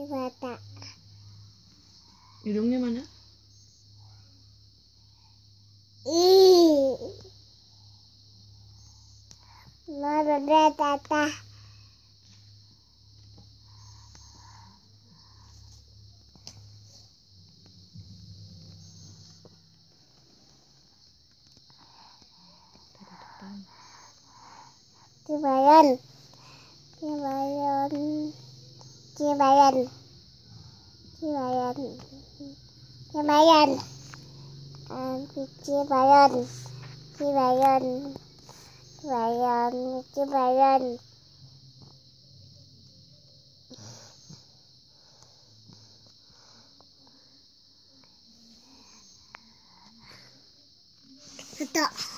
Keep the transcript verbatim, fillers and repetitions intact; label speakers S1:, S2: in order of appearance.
S1: mata.
S2: Hidungnya mana?
S1: Ih. Mama tata. Cibayan. Cibayan. Cibayan. Cibayan. Cibayan. Cibayan. Cibayan. Cibayan. Cibayan. Betul.